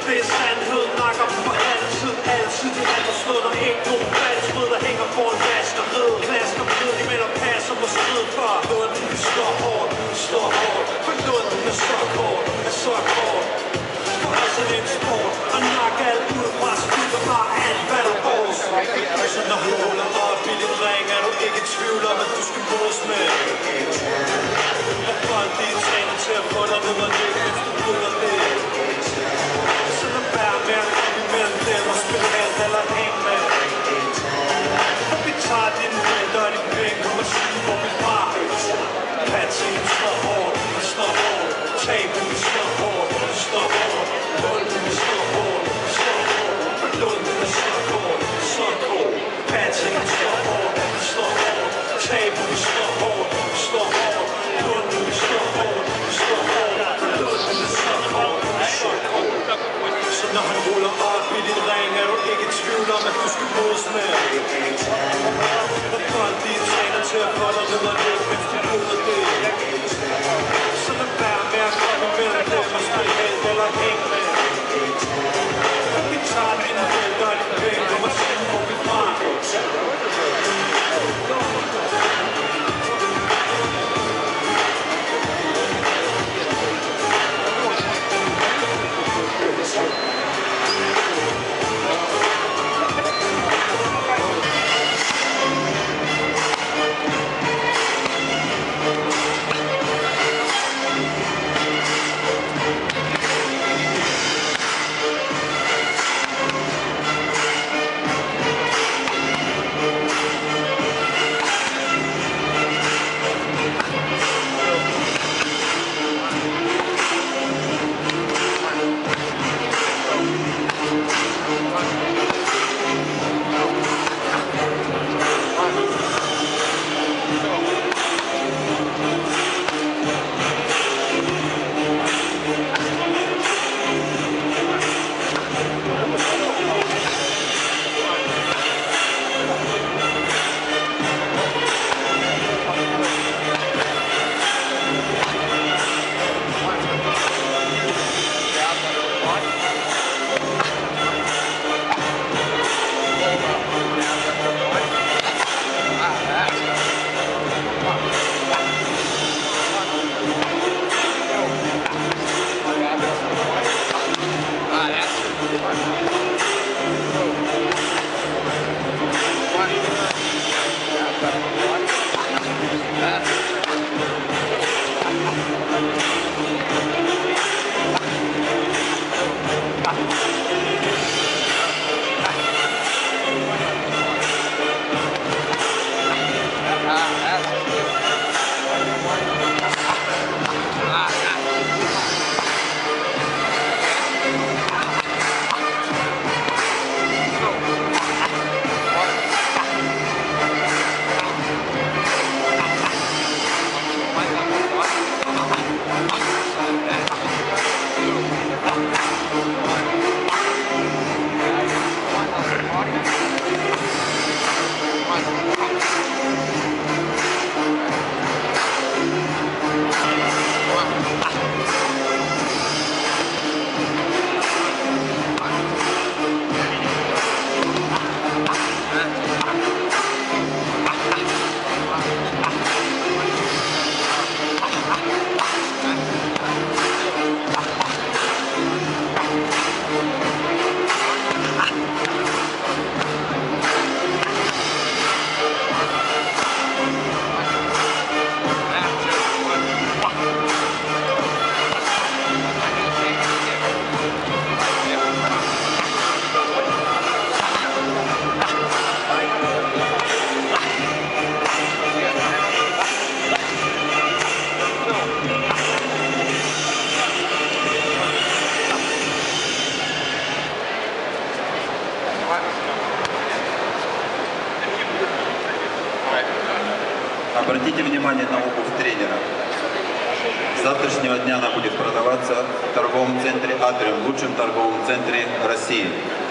Det er sandhed, nakker på altid, altid. Det er forstået, der ikke nogen faldskud, der hænger foran vaskeriet. Klasker på ned, de melder passer på strid for. Lunden, vi slår hårdt, for lunden er så kort, For os er det en sport, og nakke alt ud fra skylder bare alt, hvad der går. Så når han ruller op i din ring, er du ikke i tvivl om, at du skal mås med. At folk de er trænet til at få dig ned og ligge, mens du bryder det. Så lad være med at komme imellem dem og spille alt eller hænge med. For vi tager dine forældre og dine penge, kom og sige, hvor vi var. Patsingen slår hårdt, Tabu, vi slår hårdt, Lunden, vi slår hårdt, For lunden er så kort, Patsingen slår hårdt, Tabu, vi slår hårdt, Lunden, vi slår hårdt, For lunden er så kort, Så når han ruller op i din ring, er du ikke i tvivl om, at du skal mås med. Når folk de er trænet til at få dig ned og løbe, mens de bryder det. Så lad være med at komme imellem dem og spille helt eller hænge med. For vi tager dine forældre og dine penge, kom og sige, hvor vi var. Обратите внимание на обувь тренера. С завтрашнего дня она будет продаваться в торговом центре «Атриуме», лучшем торговом центре России.